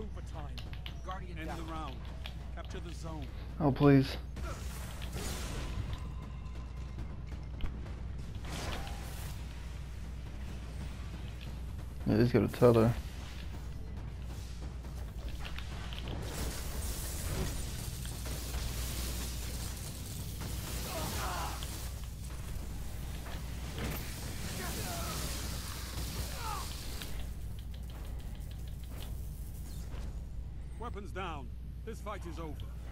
overtime. Guardian end the round. Capture the zone. Oh, please. Yeah, he's got a tether. Weapons down. This fight is over.